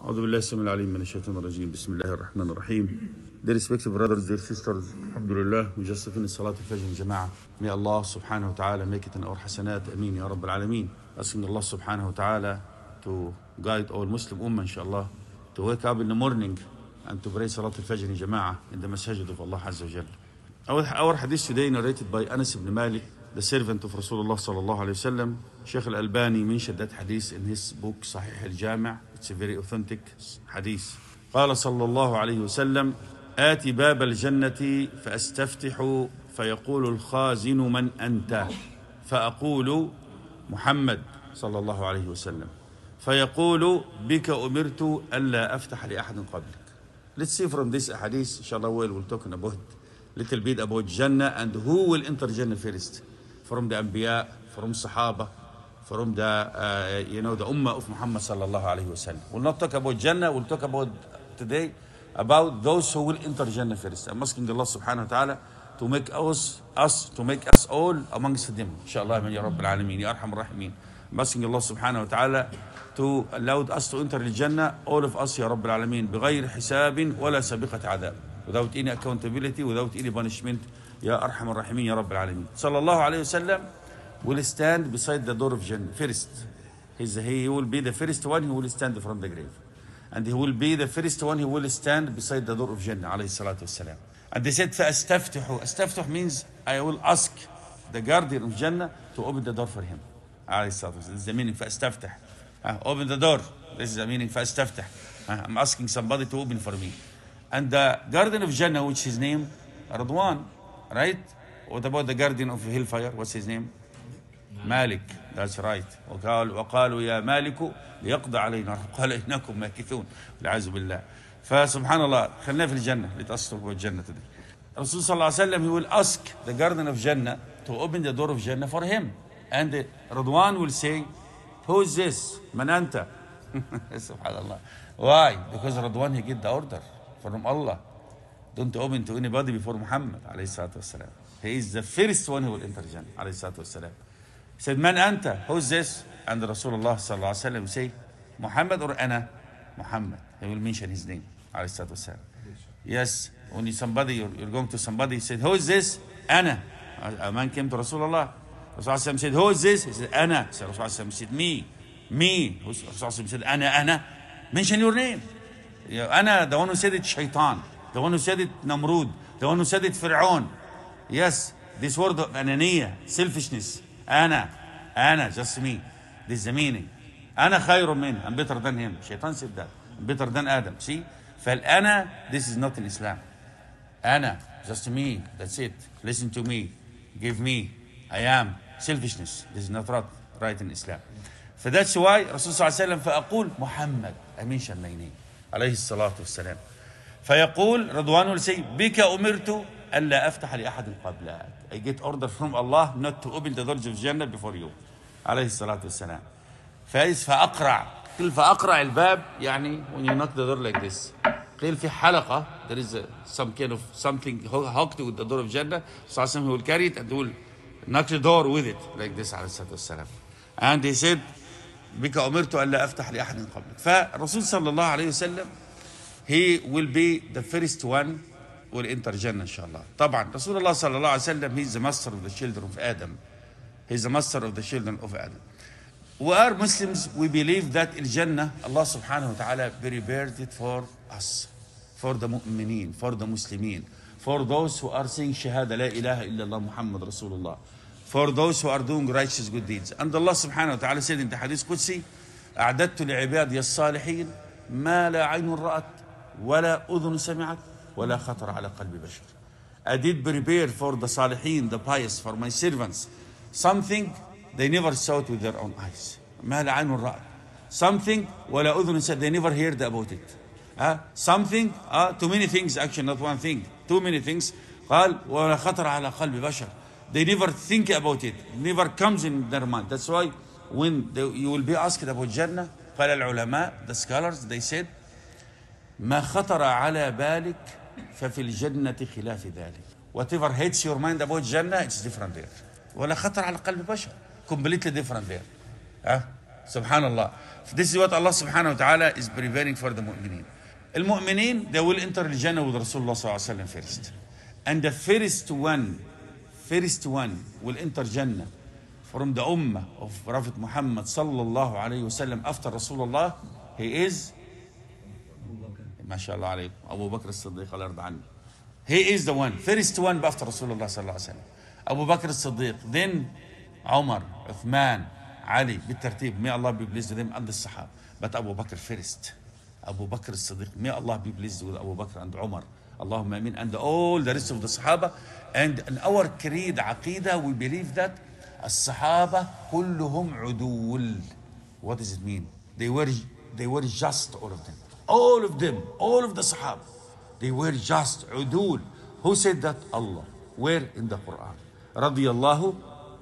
أعوذ بالله السميع العليم من الشيطان الرجيم. بسم الله الرحمن الرحيم. Dear respected brothers, dear sisters, Alhamdulillah, we just finished Salat al-Fajr Jama'ah. May Allah subhanahu wa ta'ala make it in our hasanat. Ameen ya Rabb al-Alameen. Asking Allah subhanahu wa ta'ala to guide all Muslim ummah, inshallah, to wake up in the morning and to pray Salat al-Fajr Jama'ah in the masajid of Allah Azza wa Jal. Our hadith today narrated by Anas ibn Malik, the servant of Rasulullah sallallahu alayhi wa sallam. Sheikh al-Albani mentioned that hadith in his book Sahih al-Jami'. It's a very authentic hadith. قال صلى الله عليه وسلم: آتي باب الجنة فأستفتح فيقول الخازن من أنت؟ فأقول محمد صلى الله عليه وسلم. فيقول بك أمرت ألا أفتح لأحد قبلك. Let's see from this hadith, inshallah, we'll talk about little bit about Jannah and who will enter Jannah first. From the Anbiya, from Sahaba, from the the Ummah of Muhammad sallallahu alayhi wa sallam. We'll not talk about Jannah, we'll talk about today about those who will enter Jannah first. I'm asking Allah subhanahu wa ta'ala to make us all amongst them. Inshallah, ya Rabb al-Alameen, ya Arham al-Rahimin. I'm asking Allah subhanahu wa ta'ala to allow us to enter the Jannah, all of us, ya Rabb al-Alameen, بغير حساب ولا سابقة عذاب. Without any accountability, without any punishment, ya Arham al-Rahimin, ya Rabb al-Alameen. Sallallahu alayhi wa sallam will stand beside the door of Jannah first. He will be the first one who will stand from the grave. And he will be the first one who will stand beside the door of Jannah, alayhi salatu wasalam. And they said, فَأَسْتَفْتِحُ. Astaftih means I will ask the guardian of Jannah to open the door for him. Alayhi salatu wasalam. This is the meaning, فَأَسْتَفْتِح. Open the door. This is the meaning, فَأَسْتَفْتِح. I'm asking somebody to open for me. And the guardian of Jannah, which is named Radwan, right? What about the guardian of hellfire? What's his name? مالك. That's right. وقالوا يا مالك ليقضى علينا قال إنكم ماكثون والعياذ بالله. فسبحان الله, خلينا في الجنة. Let us talk about Jannah today. Rasul sallallahu alayhi wa sallam, he will ask the guardian of Jannah to open the door of Jannah for him. And Radwan will say, who is this? Man anta? Subhanallah. Why? Because Radwan, he get the order from Allah. Don't open to anybody before Muhammad alayhi salatu wasalam. He is the first one who will enter Jannah alayhi salatu wasalam. He said, Man anta? Who is this? And Rasulullah sallallahu alayhi wa sallam will say, Muhammad or Ana? Muhammad. He will mention his name alayhi salatu wasalam. Yes, when you're going to somebody, he said, who is this? Ana. A man came to Rasulullah. Rasulullah said, who is this? He said, Ana. Rasulullah said, me. Rasulullah said, Ana. Mention your name. Ana, the one who said it, Shaitan. The one who said it, Namrud. The one who said it, Fir'aun. Yes, this word of ananiya, selfishness. Ana, just me. This is the meaning. Ana khayrun min. I'm better than him. Shaitan said that. I'm better than Adam. See? Fal-ana, this is not in Islam. Ana, just me. That's it. Listen to me. Give me. I am. Selfishness. This is not right in Islam. So that's why Rasul sallallahu alayhi wa sallam, فأقول Muhammad. I mention my name. عليه الصلاة والسلام. فيقول Radwan will say, بك أمرت ألا أفتح لأحد قبلك. I get order from Allah not to open the doors of Jannah before you. عليه الصلاة والسلام. فأقرع. قيل فأقرع الباب, يعني when you knock the door like this. قيل في حلقة, there is some kind of something hooked with the door of Jannah. So he will carry it and he will knock the door with it like this عليه الصلاة والسلام. And he said, بك أمرت ألا أفتح لأحد قبلك. فالرسول صلى الله عليه وسلم, he will be the first one will enter Jannah, inshallah. طبعا Rasulullah sallallahu alayhi wa sallam, he is the master of the children of Adam. He is the master of the children of Adam. We are Muslims, we believe that in Jannah, Allah subhanahu wa ta'ala prepared it for us, for the mu'mineen, for the Muslimin, for those who are saying Shahada, La ilaha illallah Muhammad Rasulullah, for those who are doing righteous good deeds. And Allah subhanahu wa ta'ala said in the Hadith Qudsi, أعددت لعبادي الصالحين ما لا عين رأت ولا أذن سمعت ولا خطر على قلب بشر. I did prepare for the salihin, the pious, for my servants, something they never saw it with their own eyes. ما لا عين رأت. Something ولا أذن said they never heard about it. Something, too many things, actually not one thing, too many things. قال ولا خطر على قلب بشر. They never think about it, never comes in their mind. That's why when you will be asked about Jannah, قال العلماء, the scholars, they said, ما خطر على بالك ففي الجنة خلاف ذلك. Whatever hits your mind about Jannah, it's different there. ولا خطر على قلب بشر. Completely different there. Subhanallah. This is what Allah subhanahu wa ta'ala is preparing for the mu'mineen. Al-mu'mineen, they will enter al-Jannah with Rasulullah sallallahu alayhi wa sallam first. And the first one will enter Jannah from the ummah of Prophet Muhammad sallallahu alayhi wa sallam after Rasulullah. He is, mashallah alaykum, Abu Bakr as-Siddiq, Allah yarda anhu. He is the one, first one after Rasulullah sallallahu alayhi wa sallam. Abu Bakr as-Siddiq, then Umar, Uthman, Ali, بالترتيب, may Allah be pleased with them, and the Sahaba. But Abu Bakr first. Abu Bakr as-Siddiq, may Allah be pleased with Abu Bakr and Umar. Allahumma ameen. And all the rest of the Sahaba. And in our creed, Aqidah, we believe that as-Sahaba كلهم عدول. What does it mean? They were just, all of them. All of the Sahaba. They were just, عدول. Who said that? Allah. Where? In the Quran. Radiyallahu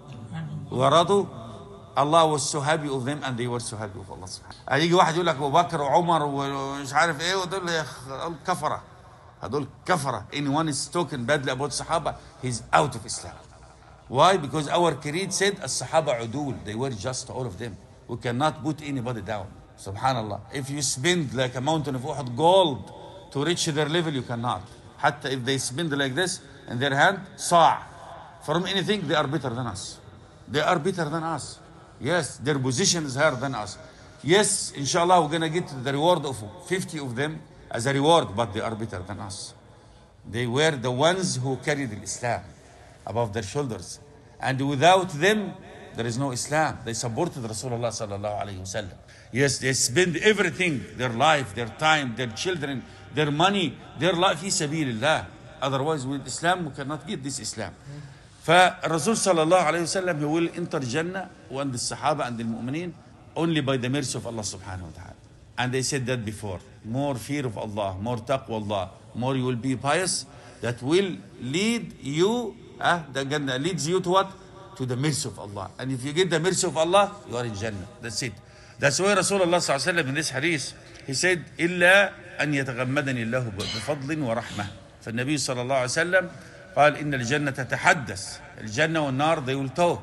wa radu. Allah was so happy of them and they were so happy of Allah subhanahu. هيجي واحد يقول لك ابو بكر وعمر ومش عارف ايه ودول كفره. هدول كفره. Anyone is talking badly about Sahaba, he's out of Islam. Why? Because our creed said as-Sahaba udul. They were just, all of them. We cannot put anybody down. Subhanallah. If you spend like a mountain of Uhud gold to reach their level, you cannot. Hatta if they spend like this in their hand, sa' from anything, they are better than us. They are better than us. Yes, their position is higher than us. Yes, inshallah, we're going to get the reward of 50 of them as a reward, but they are better than us. They were the ones who carried the Islam above their shoulders. And without them, there is no Islam. They supported Rasulullah sallallahu alayhi wasallam. Yes, they spend everything, their life, their time, their children, their money, their life, fi sabilillah. Otherwise, with Islam, we cannot get this Islam. فالرسول صلى الله عليه وسلم, he will enter Jannah and the Sahaba and the Mu'mineen only by the mercy of Allah subhanahu wa ta'ala. And they said that before. More fear of Allah, more taqwa Allah, more you will be pious. That will lead you, the Jannah leads you to what? To the mercy of Allah. And if you get the mercy of Allah, you are in Jannah. That's it. That's why Rasulullah صلى الله عليه وسلم in this hadith, he said, إلا أن يتغمدني الله بفضل ورحمة. فالنبي صلى الله عليه وسلم قال إن الجنة تتحدث. الجنة والنار they will talk.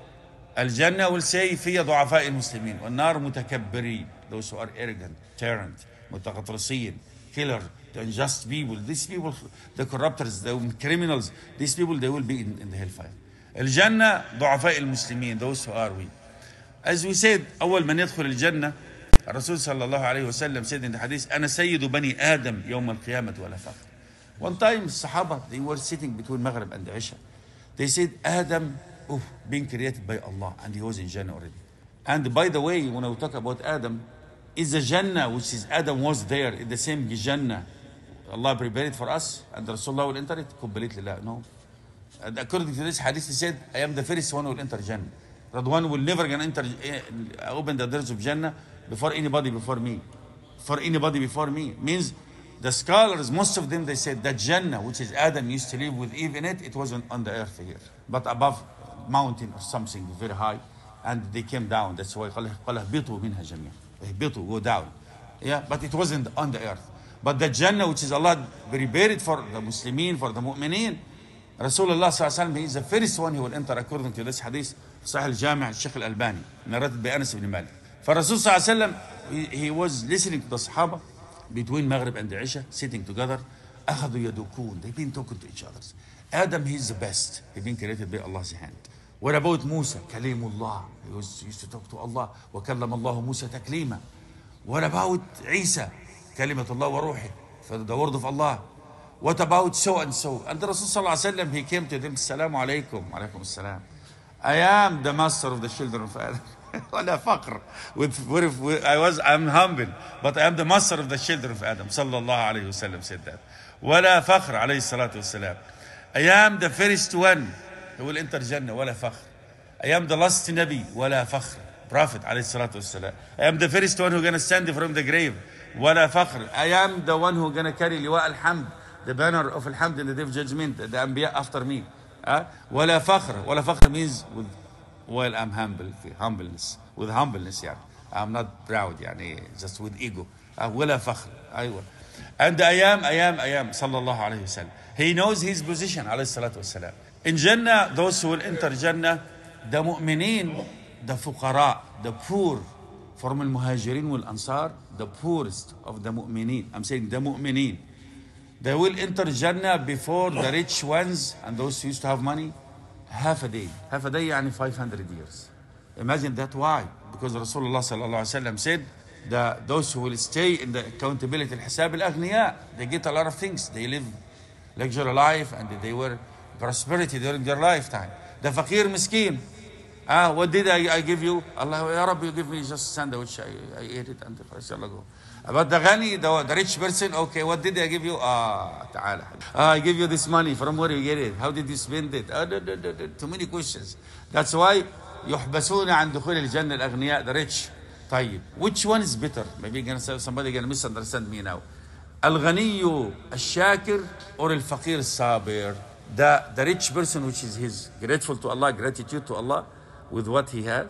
الجنة will say فيها ضعفاء المسلمين. والنار متكبرين. Those who are arrogant, tyrant, متغطرسين, killer, the unjust people. These people, the corruptors, the criminals, these people, they will be in the hellfire. الجنة ضعفاء المسلمين, those who are weak. As we said, أول من يدخل الجنة, الرسول صلى الله عليه وسلم said in the hadith, أنا سيد بني آدم يوم القيامة ولا فخر. One time, Sahaba, they were sitting between Maghrib and Isha. They said, Adam, being created by Allah, and he was in Jannah already. And by the way, when we talk about Adam, is the Jannah, which is Adam was there, in the same Jannah Allah prepared for us, and Rasulullah will enter it? Completely no. And according to this hadith, he said, I am the first one who will enter Jannah. Radwan will never gonna enter, open the doors of Jannah before anybody before me. For anybody before me. Means, the scholars, most of them, they said that Jannah, which is Adam used to live with Eve in it, it wasn't on the earth here, but above mountain or something very high, and they came down. That's why قال اهبطوا منها جميعا. اهبطوا, go down. Yeah, but it wasn't on the earth. But the Jannah, which is Allah prepared for the Muslimin, for the Mu'mineen, Rasulullah sallallahu alaihi wasallam, he is the first one who will enter according to this hadith, Sahih al-Jami' al-Sheikh al-Albani, narrated by Anas ibn Malik. For Rasul sallallahu alaihi wasallam, he was listening to the Sahaba between Maghrib and Isha, sitting together. أخذوا يدوكون. They've been talking to each other. Adam, he's the best. He's been created by Allah's hand. What about Musa? Kalimullah. He used to talk to Allah. وكلم الله موسى تكليما. What about Isa? كلمة الله وروحه. For the word of Allah. What about so and so? And the Rasul sallallahu alaihi wasallam, he came to them. Assalamu alaikum. Alaikum assalam. I am the master of the children of Adam. ولا فقر. I'm humble, but I am the master of the children of Adam. Sallallahu alayhi wasallam said that. ولا فخر عليه الصلاة والسلام. I am the first one who will enter Jannah. ولا فخر. I am the last Nabi. ولا فخر. Prophet عليه الصلاة والسلام. I am the first one who going to stand from the grave. ولا فخر. I am the one who going to carry لواء الحمد, the banner of الحمد in the day of judgment, the Anbiya after me. ولا فخر. ولا فخر means with, well, I'm humble, humbleness, with humbleness, yeah. I'm not proud, يعني, just with ego. ولا فخر. أيوة. And I am, sallallahu alayhi wa sallam. He knows his position, alayhi salatu wasalam. In Jannah, those who will enter Jannah, the mu'mineen, the fuqara, the poor, from al-Muhajirin wal-Ansar, the poorest of the mu'mineen, I'm saying the mu'mineen, they will enter Jannah before the rich ones and those who used to have money, half a day. Half a day, yani 500 years. Imagine that. Why? Because Rasulullah sallallahu alaihi wasallam said that those who will stay in the accountability al-hisab al-aghniya, they get a lot of things. They live luxury life and they were prosperity during their lifetime. The faqir miskin, what did I give you? Allah, Ya Rabbi, you give me just a sandwich. I ate it and inshallah go. About the ghani, the rich person, okay, what did I give you? Ta'ala. I give you this money. From where you get it? How did you spend it? Too many questions. That's why يحبسون عن دخول الجنة الأغنياء, the rich. طيب, which one is better? Maybe somebody gonna misunderstand me now. الغني الشاكر or الفقير الصابر? The rich person, which is his grateful to Allah, gratitude to Allah with what he has,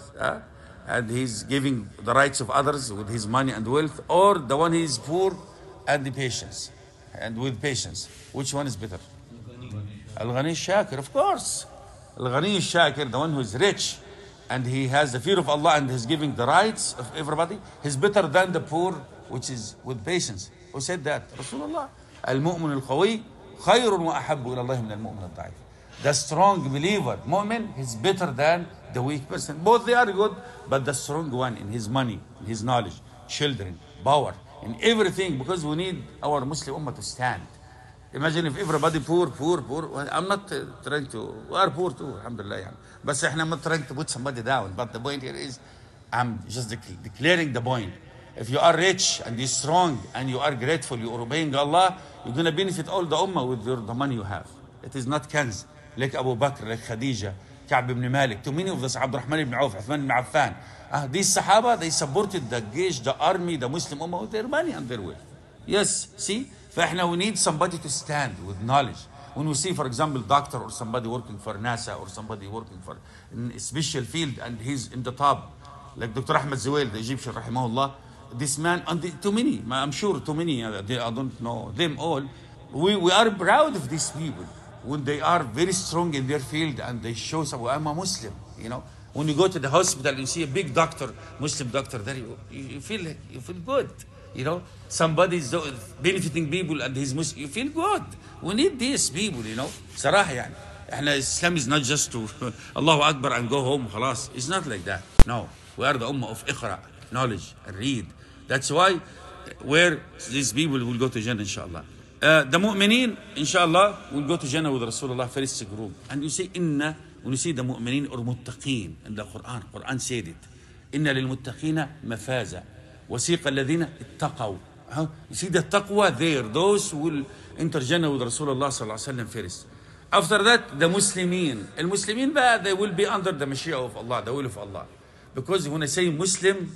and he's giving the rights of others with his money and wealth, or the one who is poor and the patience, and with patience. Which one is better? Al-Ghani Shakir, of course. Al-Ghani Shakir, the one who is rich and he has the fear of Allah and is giving the rights of everybody, he's better than the poor, which is with patience. Who said that? Rasulullah. Al-Mu'min al-Qawi khayrun wa ahabbu ila Allah min al-Mu'min al-Da'if. The strong believer, mu'min, is better than the weak person. Both they are good, but the strong one in his money, in his knowledge, children, power, in everything, because we need our Muslim ummah to stand. Imagine if everybody poor. I'm not trying to, we are poor too, alhamdulillah. But I'm not trying to put somebody down. But the point here is, I'm just declaring the point. If you are rich and you're strong and you are grateful, you are obeying Allah, you're going to benefit all the ummah with the money you have. It is not kanz, like Abu Bakr, like Khadija, Ka'b ibn Malik, too many of us, Abdurrahman ibn Auf, Uthman ibn Affan. These Sahaba, they supported the Jaysh, the army, the Muslim ummah with their money and their wealth. Yes, see? فإحنا we need somebody to stand with knowledge. When we see, for example, doctor or somebody working for NASA or somebody working for a special field and he's in the top, like Dr. Ahmed Zuwail, the Egyptian, rahimahullah, this man, and too many, I'm sure too many, I don't know them all. We are proud of these people when they are very strong in their field and they show some, I'm a Muslim, you know. When you go to the hospital and you see a big doctor, Muslim doctor there, you feel good. You know, somebody is benefiting people and he's Muslim, you feel good. We need these people, you know. صراحة يعني. Islam is not just to Allahu Akbar and go home, خلاص. It's not like that. No. We are the ummah of Iqra, knowledge, and read. That's why where these people will go to Jannah, inshallah. The mu'mineen, inshallah, will go to Jannah with Rasulullah, first group. And you say, when you see the mu'mineen or muttaqeen in the Quran said it. Inna lil muttaqina mafaza. وَسِيقَ الَّذِينَ اتَّقَوْا. You see the taqwa there, those who will enter Jannah with Rasulullah sallallahu alaihi wasallam first. After that, the Muslimin. Al-Muslimin, they will be under the Mashiach of Allah, the will of Allah. Because when I say Muslim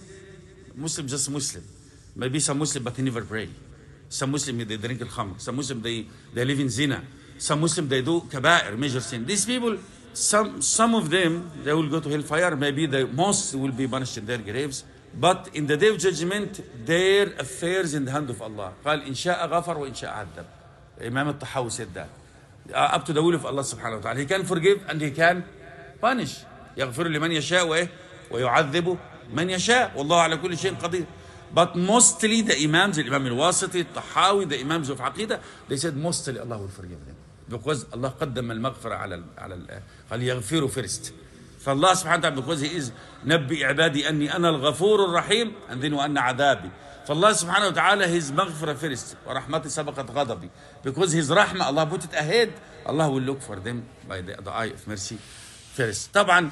just Muslim. Maybe some Muslim, but they never pray. Some Muslim, they drink al-khamr. Some Muslim, they live in zina. Some Muslim, they do kaba'ir, major sin. These people, some of them, they will go to hellfire. Maybe the most will be punished in their graves. But in the day of judgment, their affairs in the hand of Allah. قال إن شاء غفر وإن شاء عذب. Imam al-Tahawi said that. Up to the will of Allah subhanahu wa ta'ala. He can forgive and he can punish. يغفر لمن يشاء ويعذب من يشاء. والله على كل شيء قدير. But mostly the Imams, the Imam al-Wasiti, Tahawi, the Imams of Aqidah, they said mostly Allah will forgive them. Because Allah قدم المغفرة على قال يغفروا first. فالله سبحانه وتعالى, because he is نبي عبادي أني أنا الغفور الرحيم, and then وأن عذابي. فالله سبحانه وتعالى, his مغفرة first, ورحمتي سبقت غضبي. Because his rahmah, Allah put it ahead, Allah will look for them by the eye of mercy first. طبعا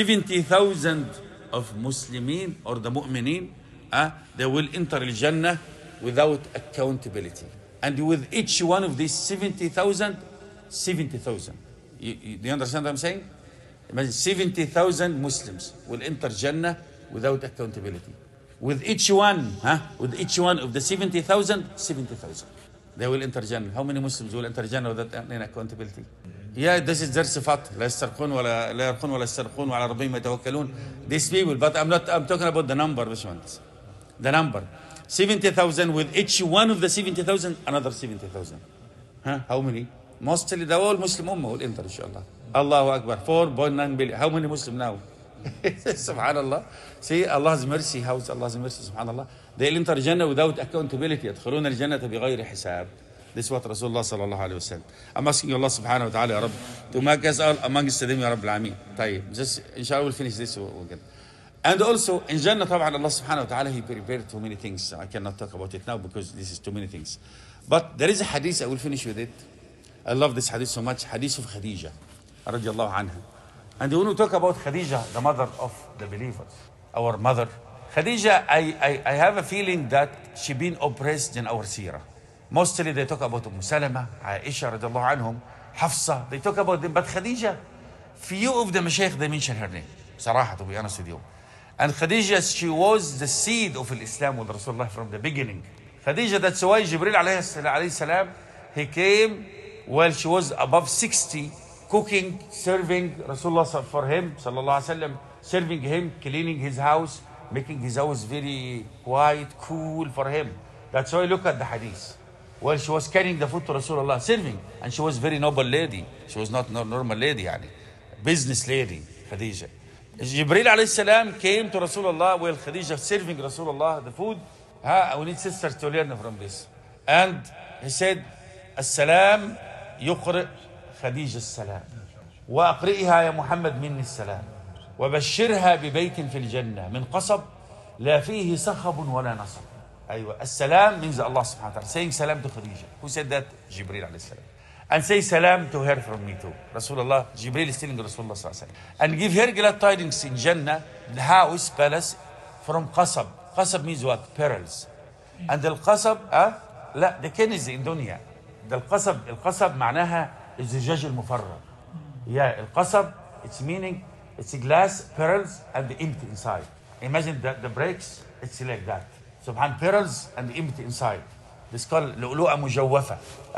70,000 of Muslimin or the mu'mineen, they will enter al-Jannah without accountability. And with each one of these 70,000, do you understand what I'm saying? Imagine 70,000 Muslims will enter Jannah without accountability. With each one of the 70,000, they will enter Jannah. How many Muslims will enter Jannah without any accountability? Yeah, this is their sifat. لا يسترقون ولا يرقون ولا يسترقون وعلى ربهم يتوكلون. These people, but I'm talking about the number, which ones? The number. 70,000, with each one of the 70,000, another 70,000. How many? Mostly the whole Muslim ummah will enter, inshallah. Allahu Akbar. 4.9 billion. How many Muslims now? Subhanallah. See Allah's mercy, how is Allah's mercy, subhanallah. They'll enter Jannah without accountability. يدخلون الجنة بغير حساب. This is what Rasulullah sallallahu alayhi wa sallam. I'm asking Allah subhanahu wa ta'ala, Ya Rabb, to make us all amongst them, Ya Rabb al-Amin. طيب, just inshallah we'll finish this again. And also in Jannah طبعا Allah subhanahu wa ta'ala, He prepared too many things. I cannot talk about it now because this is too many things. But there is a hadith, I will finish with it. I love this hadith so much. Hadith of Khadija radiallahu anha. And when we talk about Khadija, the mother of the believers, our mother, Khadija, I have a feeling that she been oppressed in our seerah. Mostly they talk about Salama, Aisha radiallahu anhum, Hafsa, they talk about them. But Khadija, few of the Mashaykh, they mention her name. Sarah, to be honest with you. And Khadija, she was the seed of Islam with Rasulullah from the beginning. Khadija, that's why Jibreel alayhi salam, he came while she was above 60, cooking, serving Rasulullah for him, sallallahu alayhi wa sallam, serving him, cleaning his house, making his house very quiet, cool for him. That's why look at the hadith. Well, she was carrying the food to Rasulullah, serving. And she was very noble lady. She was not normal lady, yani. Business lady, Khadija. Jibreel alayhi salam came to Rasulullah while Khadija serving Rasulullah the food. We need sisters to learn from this. And he said, As-salam yuqri' Khadija as-salam. وأقرئها يا محمد مني السلام وبشرها ببيت في الجنة من قصب لا فيه صخب ولا نصب. أيوة. السلام means Allah subhanahu wa ta'ala saying salam to Khadija. Who said that? Jibreel alayhi salam. And say salam to her from me too. Rasulullah, Jibreel is telling Rasulullah sallallahu alayhi wa sallam. And give her glad tidings in Jannah, the house, palace, from qasab. Qasab means what? Pearls. And the qasab, لا, the كنز in dunya. The القصب معناها الزجاج المفرغ. Yeah, القصب, its meaning, it's a glass, pearls, and the empty inside. Imagine that the breaks, it's like that. Subhan, pearls and empty inside. This called لؤلؤة مجوفة.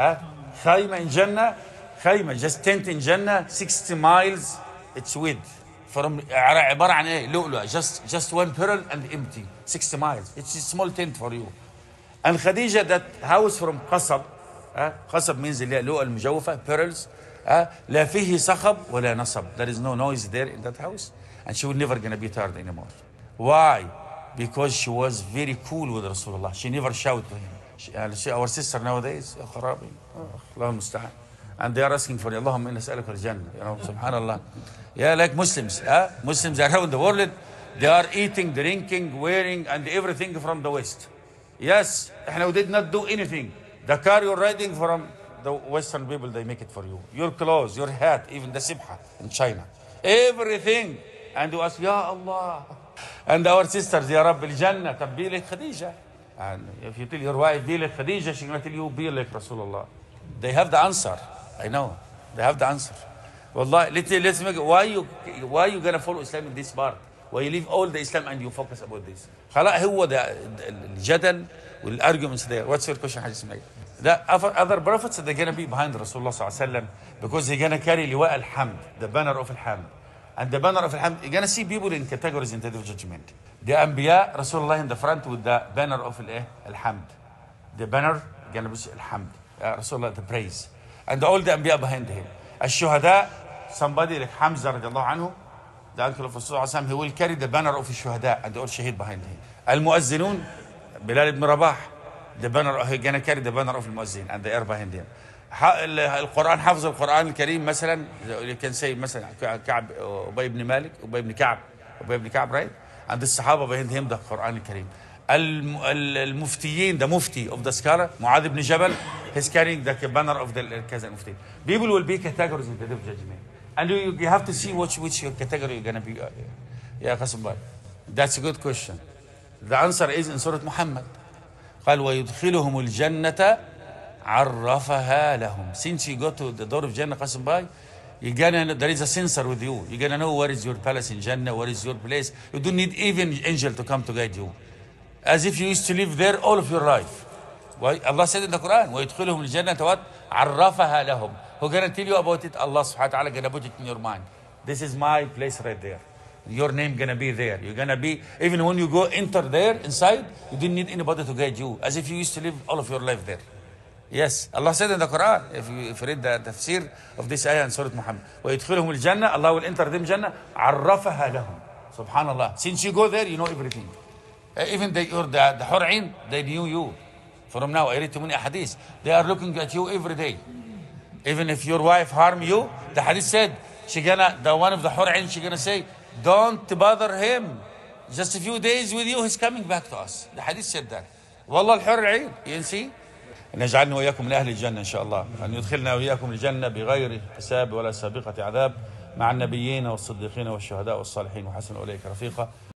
خيمة in Jannah, خيمة, just tent in Jannah, 60 miles, its width. From عبارة عن ايه؟ لؤلؤة, just one pearl and empty, 60 miles. It's a small tent for you. And Khadija, that house from قصب, قصب means اللؤلؤة المجوفة, pearls. لا فيه صخب ولا نصب. There is no noise there in that house. And she was never going to be tired anymore. Why? Because she was very cool with Rasulullah. She never shouted to him. Our sister nowadays, يا خرابي, الله المستعان. And they are asking for اللهم إنا نسألك الجنة. You know, subhanallah. Yeah, like Muslims. Muslims around the world, they are eating, drinking, wearing, and everything from the West. Yes, we did not do anything. The car you're riding from the Western people, they make it for you. Your clothes, your hat, even the sibha in China. Everything. And you ask, Ya Allah. And our sisters, Ya Rabbi al-Jannah, be like Khadija. And if you tell your wife, be like Khadija, she's going to tell you, be like Rasulullah. They have the answer. I know. They have the answer. Wallah, let's make it. Why you going to follow Islam in this part? Why you leave all the Islam and you focus about this? خلاص هو ده الجدل والarguments there. What's your question, Haji Ismail? The other prophets, they're going to be behind Rasulullah sallallahu alaihi wasallam because they're going to carry liwa al-hamd, the banner of al-hamd. And the banner of al-hamd, you're going to see people in categories in the day of judgment. The Anbiya, Rasulullah in the front with the banner of al-hamd. The banner, going to be al-hamd. Rasulullah, the praise. And all the Anbiya behind him. Al-Shuhada, somebody like Hamza radiallahu anhu, the uncle of Rasulullah, he will carry the banner of al-Shuhada and all shaheed behind him. Al-Muazzinun, Bilal ibn Rabah, the banner, he's going to carry the banner of al-Muazzin and they are behind him. القرآن حفظ القرآن الكريم مثلا, you can say مثلا كعب أبي بن مالك أبي بن كعب right, and the Sahaba behind him the Quran الكريم. المفتيين, the mufti of the scholar معاذ بن جبل, he's carrying the banner of the كذا المفتي. People will be categories in the day of judgment, and you have to see which category you're going to be. Yeah, Qasim Bhai, that's a good question. The answer is in Surah Muhammad. قال ويدخلهم الجنة عرفها لهم. Since you go to the door of Jannah, Qasim Bhai, there is a sensor with you. You're gonna know where is your palace in Jannah, where is your place. You don't need even angel to come to guide you, as if you used to live there all of your life. Why? Allah said in the Quran, وَيُدْخِلُهُمُ الْجَنَّةَ what? عَرَّفَهَا لَهُم. Who gonna tell you about it? Allah subhanahu wa ta'ala gonna put it in your mind. This is my place right there. Your name gonna be there. You're gonna be, even when you go enter there inside, you didn't need anybody to guide you, as if you used to live all of your life there. Yes, Allah said in the Quran, if you read the tafsir of this ayah in Surah Muhammad, وَيَدْخِلُهُمُ الْجَنَّةَ, Allah will enter them Jannah, عَرَّفَهَا لَهُم. Subhanallah. Since you go there, you know everything. Even the Hur Ain, they knew you. From now, I read too many hadith. They are looking at you every day. Even if your wife harm you, the hadith said, the one of the Hur Ain, she's gonna say, don't bother him. Just a few days with you, he's coming back to us. The hadith said that. Wallah al-Hur Ain, you see? أن يجعلنا وإياكم من أهل الجنة إن شاء الله، أن يدخلنا وإياكم الجنة بغير حساب ولا سابقة عذاب، مع النبيين والصديقين والشهداء والصالحين وحسن أولئك رفيقا.